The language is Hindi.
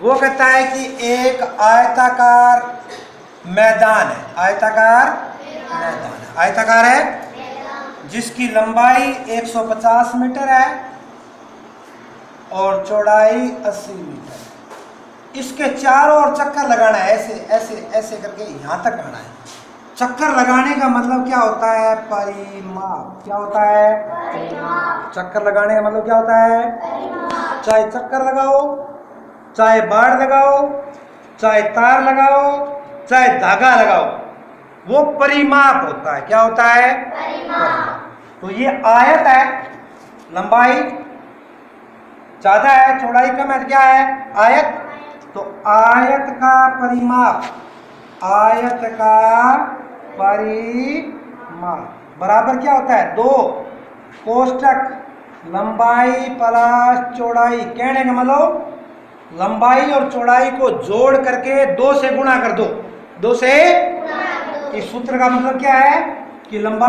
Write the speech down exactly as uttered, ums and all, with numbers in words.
वो कहता है कि एक आयताकार मैदान है, आयताकार मैदान है, आयताकार है जिसकी लंबाई एक सौ पचास मीटर है और चौड़ाई अस्सी मीटर है। इसके चारों ओर चक्कर लगाना है, ऐसे ऐसे ऐसे करके यहाँ तक आना है। चक्कर लगाने का मतलब क्या होता है? परिमाप। क्या होता है? परिमाप। चक्कर लगाने का मतलब क्या होता है? परिमाप। चाहे चक्कर लगाओ, चाहे बाड़ लगाओ, चाहे तार लगाओ, चाहे धागा लगाओ, वो परिमाप होता है। क्या होता है? परिमाप। तो ये आयत है, लंबाई ज्यादा है, चौड़ाई कम है, क्या है? आयत। तो आयत का परिमाप, आयत का परिमाप बराबर क्या होता है? दो कोष्टक लंबाई प्लस चौड़ाई। कहने का मतलब लंबाई और चौड़ाई को जोड़ करके दो से गुणा कर दो, दो से। इस सूत्र का मतलब क्या है कि लंबाई